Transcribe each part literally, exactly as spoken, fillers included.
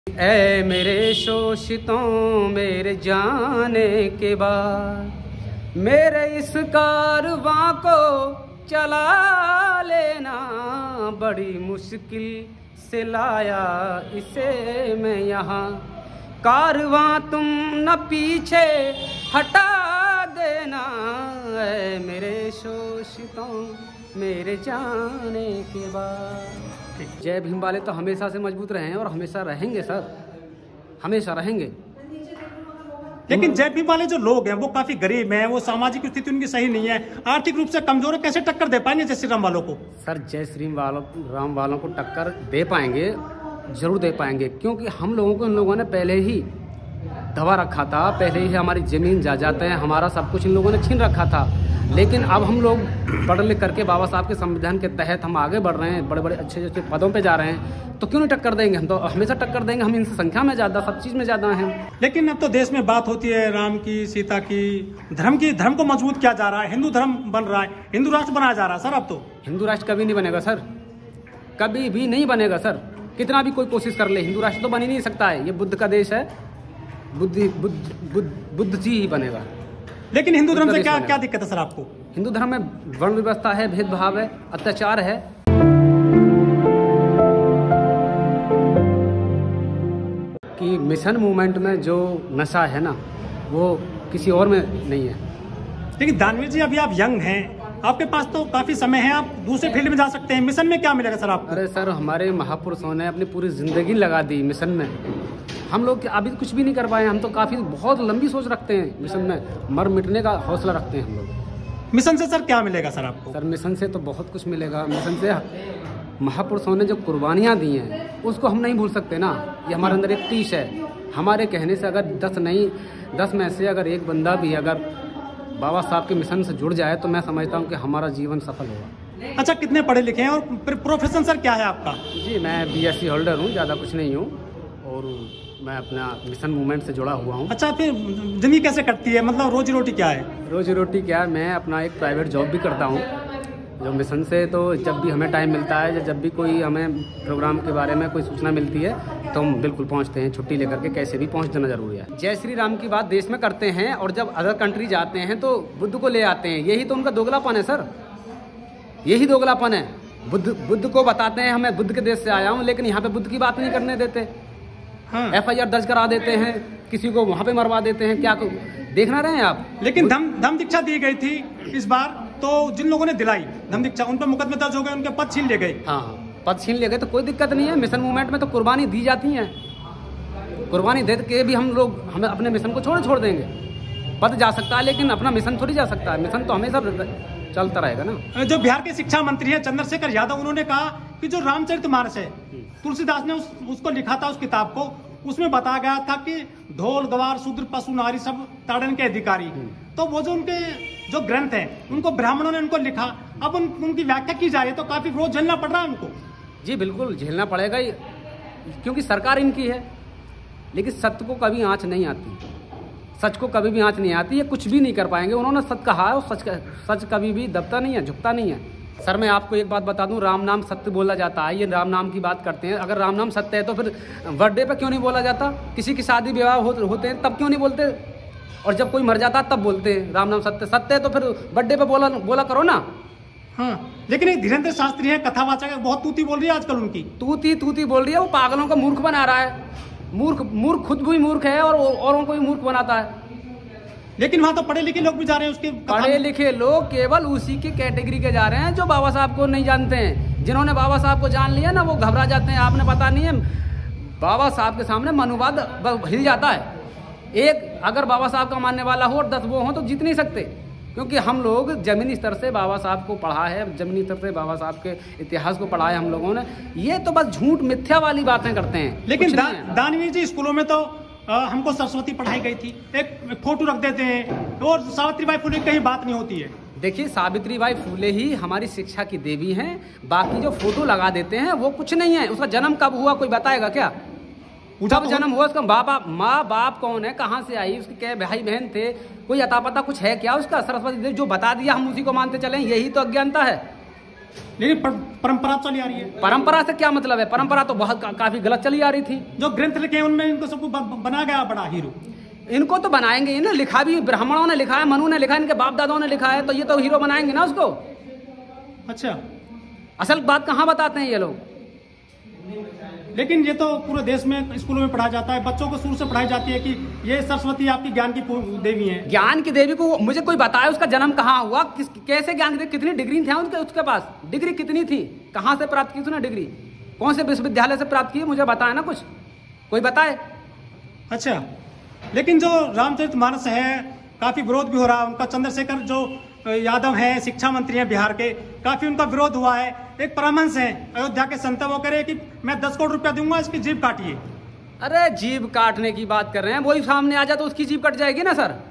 ऐ मेरे शोषितों मेरे जाने के बाद मेरे इस कारवां को चला लेना, बड़ी मुश्किल से लाया इसे मैं यहाँ। कारवां तुम न पीछे हटा देना, ऐ मेरे शोषितों मेरे जाने के बाद। जय भीम वाले तो हमेशा से मजबूत रहे हैं और हमेशा रहेंगे सर, हमेशा रहेंगे। लेकिन जय भीम वाले जो लोग हैं वो काफी गरीब हैं, वो सामाजिक स्थिति उनकी सही नहीं है, आर्थिक रूप से कमजोर है, कैसे टक्कर दे पाएंगे जय श्री राम वालों को? सर जय श्री वालों राम वालों को टक्कर दे पाएंगे, जरूर दे पाएंगे, क्योंकि हम लोगों को इन लोगों ने पहले ही दबा रखा था, पहले ही हमारी जमीन जायदादें हैं, हमारा सब कुछ इन लोगों ने छीन रखा था। लेकिन अब हम लोग पढ़ लिख करके बाबा साहब के संविधान के तहत हम आगे बढ़ रहे हैं, बड़े बड़े अच्छे अच्छे पदों पे जा रहे हैं, तो क्यों नहीं टक्कर देंगे? हम तो हमेशा टक्कर देंगे, हम इनसे संख्या में ज़्यादा, सब चीज़ में ज़्यादा हैं। लेकिन अब तो देश में बात होती है राम की, सीता की, धर्म की, धर्म को मजबूत किया जा रहा है, हिंदू धर्म बन रहा है, हिंदू राष्ट्र बनाया जा रहा है। सर अब तो हिंदू राष्ट्र कभी नहीं बनेगा सर, कभी भी नहीं बनेगा सर, कितना भी कोई कोशिश कर ले, हिंदू राष्ट्र तो बन ही नहीं सकता है। ये बुद्ध का देश है, बुद्धि बुद्ध बुद्ध बुद्ध जी ही बनेगा। लेकिन हिंदू धर्म से क्या क्या दिक्कत है सर आपको? हिंदू धर्म में वर्ण व्यवस्था है, भेदभाव है, अत्याचार है। कि मिशन मूवमेंट में जो नशा है ना, वो किसी और में नहीं है। लेकिन दानवीर जी अभी आप यंग हैं, आपके पास तो काफी समय है, आप दूसरे फील्ड में जा सकते हैं, मिशन में क्या मिलेगा सर आपको? अरे सर हमारे महापुरुषों ने अपनी पूरी जिंदगी लगा दी मिशन में, हम लोग अभी कुछ भी नहीं कर पाए। हम तो काफी बहुत लंबी सोच रखते हैं, मिशन में मर मिटने का हौसला रखते हैं हम लोग। मिशन से सर क्या मिलेगा सर आपको? सर मिशन से तो बहुत कुछ मिलेगा। मिशन से महापुरुषों ने जो कुर्बानियाँ दी हैं उसको हम नहीं भूल सकते ना। ये हमारे अंदर एक तीस है, हमारे कहने से अगर दस नहीं दस में से अगर एक बंदा भी अगर बाबा साहब के मिशन से जुड़ जाए तो मैं समझता हूँ कि हमारा जीवन सफल होगा। अच्छा, कितने पढ़े लिखे हैं और प्रोफेशन सर क्या है आपका? जी मैं बी एस सी होल्डर हूँ, ज़्यादा कुछ नहीं हूँ, और मैं अपना मिशन मूवमेंट से जुड़ा हुआ हूँ। अच्छा, फिर जिंदगी कैसे कटती है, मतलब रोजी रोटी क्या है? रोजी रोटी क्या है, मैं अपना एक प्राइवेट जॉब भी करता हूँ जो मिशन से, तो जब भी हमें टाइम मिलता है या जब भी कोई हमें प्रोग्राम के बारे में कोई सूचना मिलती है तो हम बिल्कुल पहुँचते हैं, छुट्टी लेकर के कैसे भी पहुँच जाना जरूरी है। जय श्री राम की बात देश में करते हैं और जब अदर कंट्री जाते हैं तो बुद्ध को ले आते हैं, यही तो उनका दोगलापन है सर, यही दोगलापन है। बुद्ध बुद्ध को बताते हैं हमें बुद्ध के देश से आया हूँ, लेकिन यहाँ पे बुद्ध की बात नहीं करने देते। हाँ। एफ आई आर दर्ज करा देते हैं, किसी को वहाँ पे मरवा देते हैं, क्या देखना रहे हैं आप? लेकिन धम धम दीक्षा दी गई थी इस बार, तो जिन लोगों ने दिलाई धम दीक्षा उन पर मुकदमे दर्ज हो गए, उनके पद छीन ले गए। हाँ पद छीन ले गए तो कोई दिक्कत नहीं है। मिशन मूवमेंट में तो कुर्बानी दी जाती है, कुर्बानी दे के भी हम लोग हमें अपने मिशन को छोड़ छोड़ देंगे। पद जा सकता है लेकिन अपना मिशन थोड़ी जा सकता है, मिशन तो हमेशा चलता रहेगा ना। जो बिहार के शिक्षा मंत्री है चंद्रशेखर यादव, उन्होंने कहा कि जो रामचरितमानस है, तुलसीदास ने उस, उसको लिखा था, उस किताब को, उसमें बताया गया था कि ढोल गवार शूद्र पशु नारी सब ताड़न के अधिकारी। तो वो जो उनके जो ग्रंथ हैं उनको ब्राह्मणों ने उनको लिखा, अब उन, उनकी व्याख्या की जा रही है, तो काफी विरोध झेलना पड़ रहा है उनको। जी बिल्कुल झेलना पड़ेगा ही, क्योंकि सरकार इनकी है। लेकिन सत्य को कभी आँच नहीं आती, सच को कभी भी आँच नहीं आती, ये कुछ भी नहीं कर पाएंगे। उन्होंने सच कहा है और सच सच कभी भी दबता नहीं है, झुकता नहीं है। सर मैं आपको एक बात बता दूं, राम नाम सत्य बोला जाता है, ये राम नाम की बात करते हैं। अगर राम नाम सत्य है तो फिर बर्थडे पे क्यों नहीं बोला जाता? किसी की शादी विवाह हो, होते हैं तब क्यों नहीं बोलते? और जब कोई मर जाता है तब बोलते हैं राम नाम सत्य सत्य है, तो फिर बर्थडे पे बोला बोला करो ना। हाँ, लेकिन एक धीरेन्द्र शास्त्री है कथावाचक, बहुत तूती बोल रही है आजकल उनकी। तूती तूती बोल रही है, वो पागलों को मूर्ख बना रहा है। मूर्ख मूर्ख खुद भी मूर्ख है और औरों को भी मूर्ख बनाता है। लेकिन वहाँ तो पढ़े लिखे लोग भी जा रहे हैं उसके। पढ़े लिखे लोग केवल उसी की कैटेगरी के जा रहे हैं जो बाबा साहब को नहीं जानते हैं। जिन्होंने बाबा साहब को जान लिया ना वो घबरा जाते हैं। आपने पता नहीं है, बाबा साहब के सामने मनुवाद हिल जाता है। एक अगर बाबा साहब का मानने वाला हो और दस वो हो तो जीत नहीं सकते, क्योंकि हम लोग जमीनी स्तर से बाबा साहब को पढ़ा है, जमीनी स्तर से बाबा साहब के इतिहास को पढ़ा है हम लोगों ने। ये तो बस झूठ मिथ्या वाली बातें करते हैं। लेकिन दा, दानवीर जी स्कूलों में तो आ, हमको सरस्वती पढ़ाई गई थी, एक फोटो रख देते हैं, और सावित्रीबाई फुले की कहीं बात नहीं होती है। देखिए सावित्रीबाई फुले ही हमारी शिक्षा की देवी हैं, बाकी जो फोटो लगा देते हैं वो कुछ नहीं है। उसका जन्म कब हुआ कोई बताएगा क्या? जब जन्म हुआ उसका बाबा माँ बाप कौन है, कहाँ से आई, उसके क्या भाई बहन थे, कोई अता पता कुछ है क्या उसका? सरस्वती देवी जो बता दिया हम उसी को मानते चलें, यही तो अज्ञानता है। लेकिन पर, परंपरा चली आ रही है। परंपरा से क्या मतलब है? परंपरा तो बहुत का, काफी गलत चली आ रही थी। जो ग्रंथ लिखे हैं उनमें इनको सबको बना गया बड़ा हीरो। इनको तो बनाएंगे ही ना, लिखा भी ब्राह्मणों ने लिखा है, मनु ने लिखा है, इनके बाप दादाओं ने लिखा है, तो ये तो हीरो बनाएंगे ना उसको। अच्छा, असल बात कहाँ बताते हैं ये लोग? लेकिन ये तो पूरे देश में स्कूलों में पढ़ाया जाता है, बच्चों को शुरू से पढ़ाई जाती है कि ये सरस्वती आपकी ज्ञान की देवी है। ज्ञान की देवी को मुझे कोई बताए उसका जन्म कहाँ हुआ, किस कैसे ज्ञान की देवी, कितनी डिग्री थी उनके उसके पास, डिग्री कितनी थी, कहाँ से प्राप्त की उसने डिग्री, कौन से विश्वविद्यालय से प्राप्त की, मुझे बताए ना कुछ, कोई बताए। अच्छा, लेकिन जो रामचरितमानस है काफी विरोध भी हो रहा है उनका। चंद्रशेखर जो यादव हैं, शिक्षा मंत्री हैं बिहार के, काफी उनका विरोध हुआ है। एक परमहंस हैं अयोध्या के संत, वो करे कि मैं दस करोड़ रुपया दूंगा, इसकी जीभ काटिए। अरे जीभ काटने की बात कर रहे हैं, वही सामने आ जाए तो उसकी जीभ कट जाएगी ना सर।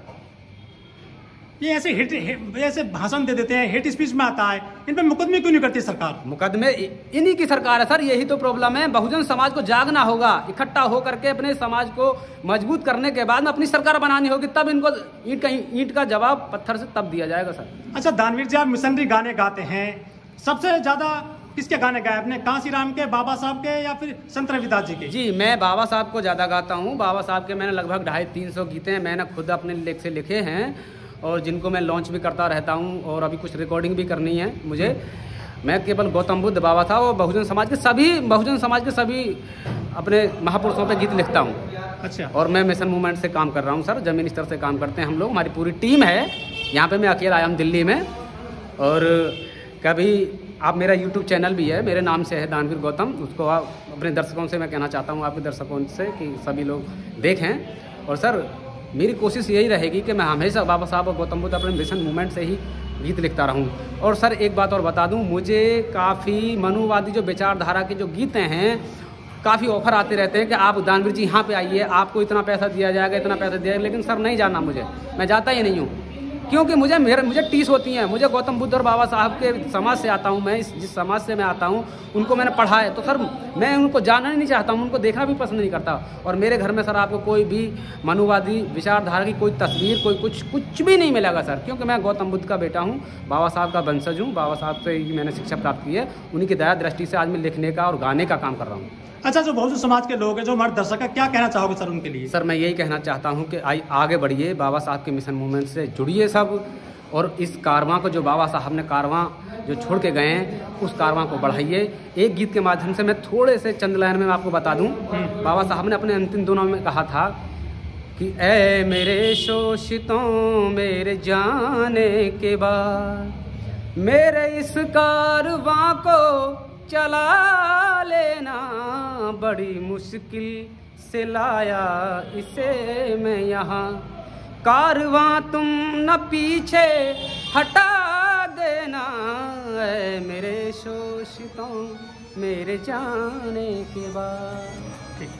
ये ऐसे हिट ऐसे भाषण दे देते हैं, हेट स्पीच में आता है, इन पर मुकदमे क्यों नहीं करती सरकार? मुकदमे इन्हीं की सरकार है सर, यही तो प्रॉब्लम है। बहुजन समाज को जागना होगा, इकट्ठा हो करके अपने समाज को मजबूत करने के बाद में अपनी सरकार बनानी होगी, तब इनको ईंट का ईंट का जवाब पत्थर से तब दिया जाएगा सर। अच्छा दानवीर जी, आप मिशनरी गाने गाते हैं, सबसे ज्यादा किसके गाने गाए अपने? कांसीराम के, बाबा साहब के, या फिर संत रविदास जी के? जी मैं बाबा साहब को ज्यादा गाता हूँ। बाबा साहब के मैंने लगभग ढाई तीन सौ गीते हैं, मैंने खुद अपने लेख से लिखे हैं और जिनको मैं लॉन्च भी करता रहता हूँ, और अभी कुछ रिकॉर्डिंग भी करनी है मुझे। मैं केवल गौतम बुद्ध बाबा था और बहुजन समाज के सभी बहुजन समाज के सभी अपने महापुरुषों पे गीत लिखता हूँ। अच्छा, और मैं मिशन मूवमेंट से काम कर रहा हूँ सर, जमीनी स्तर से काम करते हैं हम लोग, हमारी पूरी टीम है यहाँ पे। मैं अकेला आया हूँ दिल्ली में। और कभी आप, मेरा यूट्यूब चैनल भी है, मेरे नाम से है दानवीर गौतम, उसको आप अपने दर्शकों से मैं कहना चाहता हूँ, आपके दर्शकों से कि सभी लोग देखें। और सर मेरी कोशिश यही रहेगी कि मैं हमेशा बाबा साहब और गौतम बुद्ध अपने मिशन मूवमेंट से ही गीत लिखता रहूं। और सर एक बात और बता दूं, मुझे काफ़ी मनुवादी जो विचारधारा के जो गीत हैं, काफ़ी ऑफर आते रहते हैं कि आप दानवीर जी यहाँ पे आइए, आपको इतना पैसा दिया जाएगा, इतना पैसा दिया जाएगा। लेकिन सर नहीं जाना मुझे, मैं जाता ही नहीं हूँ, क्योंकि मुझे मेरे मुझे टीस होती हैं। मुझे गौतम बुद्ध और बाबा साहब के समाज से आता हूँ मैं, इस जिस समाज से मैं आता हूँ उनको मैंने पढ़ा है, तो सर मैं उनको जानना नहीं चाहता हूँ, उनको देखना भी पसंद नहीं करता। और मेरे घर में सर आपको कोई भी मनुवादी विचारधारा की कोई तस्वीर, कोई कुछ कुछ भी नहीं मिलेगा सर, क्योंकि मैं गौतम बुद्ध का बेटा हूँ, बाबा साहब का वंशज हूँ, बाबा साहब से ही मैंने शिक्षा प्राप्त की है, उन्हीं की दया दृष्टि से आज मैं लिखने का और गाने का काम कर रहा हूँ। अच्छा, जो बहुजन समाज के लोग हैं, जो हमारे दर्शक है, क्या कहना चाहोगे सर उनके लिए? सर मैं यही कहना चाहता हूँ कि आई आगे बढ़िए, बाबा साहब के मिशन मूवमेंट से जुड़िए सब, और इस कारवां को जो बाबा साहब ने कारवां जो छोड़ के गए हैं, उस कारवां को बढ़ाइए। एक गीत के माध्यम से मैं थोड़े से चंद लाइन में मैं आपको बता दूं, बाबा साहब ने अपने अंतिम दिनों में कहा था कि ऐ मेरे शोषितों मेरे जाने के बाद, मेरे इस कारवां को चला लेना, बड़ी मुश्किल से लाया इसे मैं यहाँ, कारवां तुम न पीछे हटा देना, ऐ मेरे शोषितों मेरे जाने के बाद।